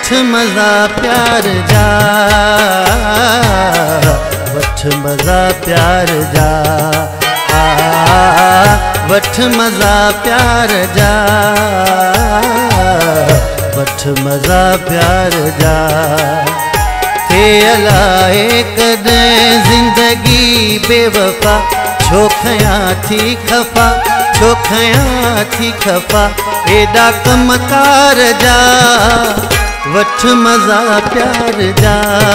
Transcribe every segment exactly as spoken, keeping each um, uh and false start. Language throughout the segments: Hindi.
वठ मज़ा प्यार जा, वठ मज़ा प्यार जा, आ वठ मज़ा प्यार जा, वठ मज़ा प्यार जा। थे अलाए कदें जिंदगी बेवफा, छो खयां थी खफा, छो खयां थी खफा, एडा कमकार जा। वठ मज़ा प्यार जा,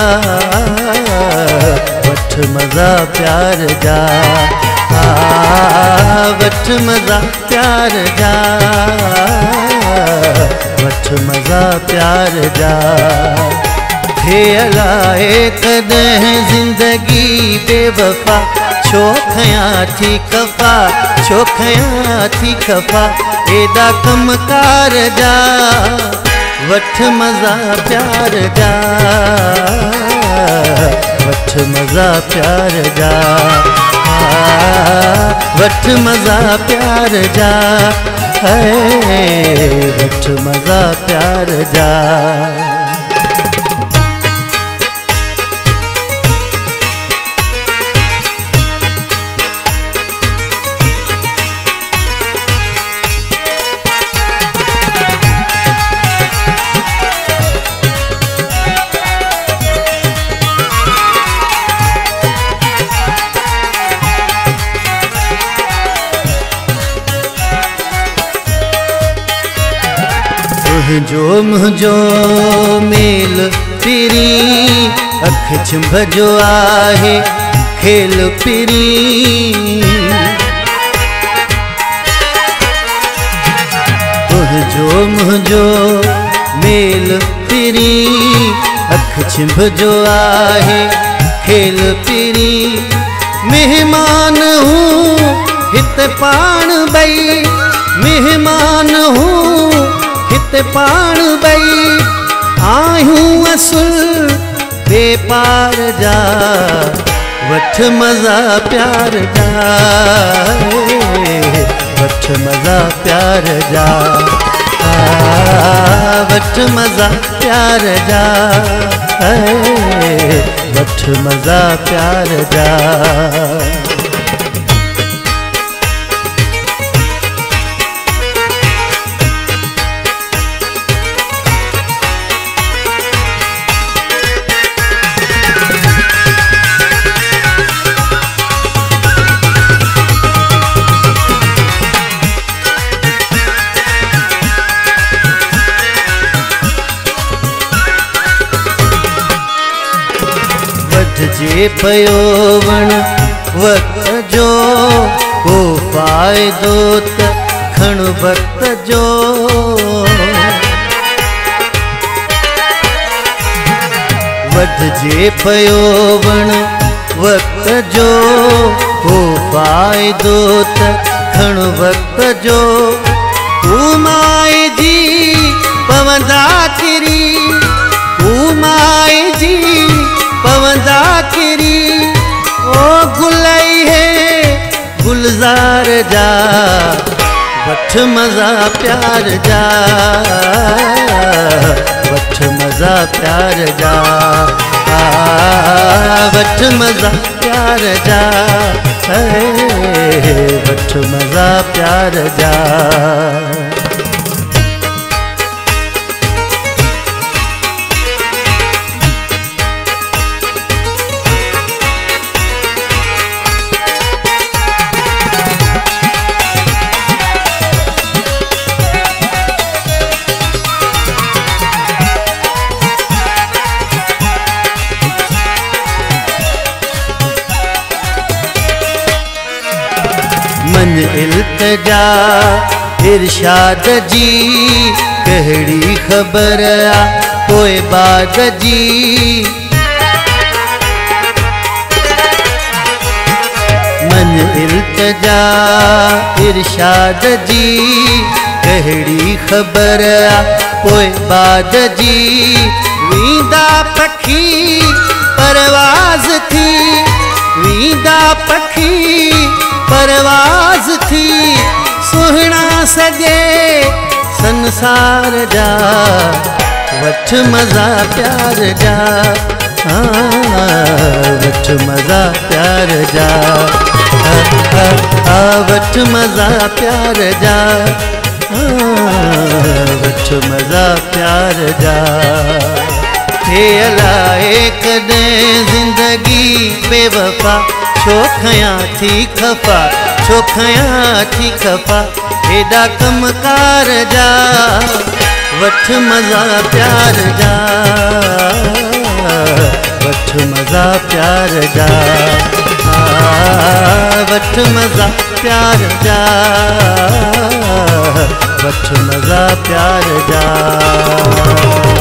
वठ मज़ा प्यार जा, आ वठ मज़ा प्यार जा, वठ मज़ा प्यार जा। थे अलाए कदें जिंदगी बेवफा, छो खयां थी खफा, छो खयां थी खफा, एदा कमकार जा। वठ मज़ा प्यार जा, वठ मज़ा प्यार जा, वठ मज़ा प्यार जा, है वठ मज़ा प्यार जा। जो मुझो मेल पिरी, अख छिंभ जो आहे खेल पिरी। जो मुझो मेल पिरी, अख छिंभ जो आहे खेल पिरी। मेहमान हूँ हित पाण बई, मेहमान हूँ हित पाण बई, आयूं असुल बेपार जा। वठ मज़ा प्यार जा, वठ मज़ा प्यार जा, आ वठ मज़ा प्यार जा, वठ मज़ा प्यार जा। जे पयो वण वक्त जो, को फ़ाइदो त खण वक्त जो। वढजे पयो वण वक्त जो, को फ़ाइदो त खण वक्त जो। तू माए जी पवंदा किरी, तू माए जी पवंदा किरी, ओ गुलई है गुलजार जा। वठ मज़ा प्यार जा, वठ मज़ा प्यार जा, आ वठ मज़ा प्यार जा, वठ मज़ा प्यार जा। मन इल्तजा इरशाद जी, कहड़ी खबर आ कोई बाद जी। मन इल्तजा इरशाद जी, कहड़ी खबर आ कोई बाद जी। वींदा पखी परवाज़ थी, वींदा पखी परवाज़ थी, सुहिणा सॼे संसार जा। वठ मज़ा प्यार जा, वठ मज़ा प्यार जा, वठ मज़ा प्यार जा, वठ मज़ा प्यार जा। हे अलाए कॾहिं ज़िंदगी बेवफ़ा छो खयां थी खफ़ा, छो खयां थी खफ़ा हेॾा कमकार जा। वठ मज़ा प्यार जा, वठ मज़ा प्यार जा, वठ मज़ा प्यार जा, वठ मज़ा प्यार जा।